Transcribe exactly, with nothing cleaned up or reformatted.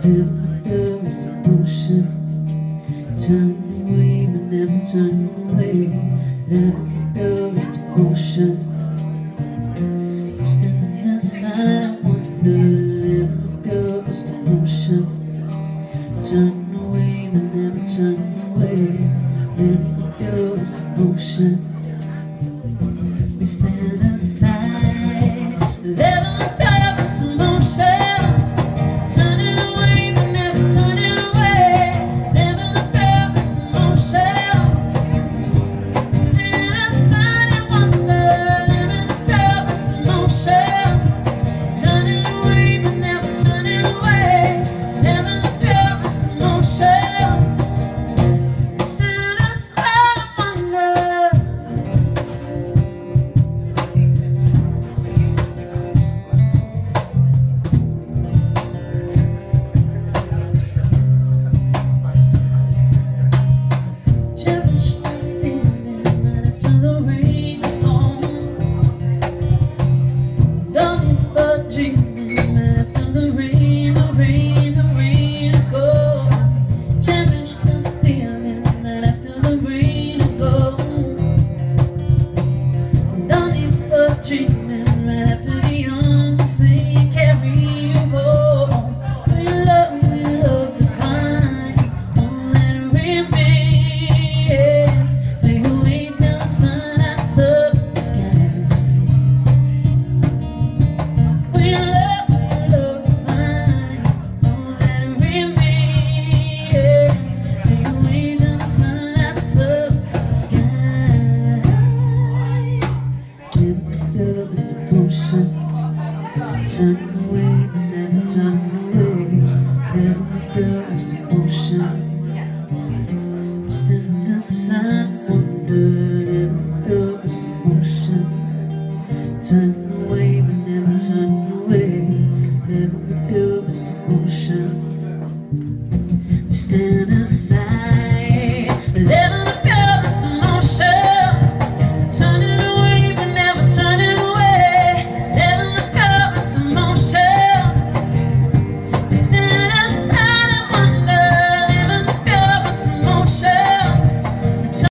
Living the girl is devotion. Turn away but never turn away. Living the girl is devotion. I'm standing outside, I wonder. Living the girl is devotion. Turn away but never turn away. Living the girl is devotion. We stand outside, living the girl is devotion. Turning away but never turning away. Living the girl is devotion. We stand outside and wonder. Living the girl is devotion. Turning away but never turning away. Living the girl is devotion. We stand outside and wonder. Dreaming right after the arms of fate carry you home. We love, we love to find all that remains. Stay away till the sun lights up the sky. We love, we love to find all that remains. Stay away till the sun lights up the sky. Living the girl is devotion. Turn away but never turn away. Living the girl is devotion. We stand outside and wonder. Living the girl is devotion. Turn away but never turn away.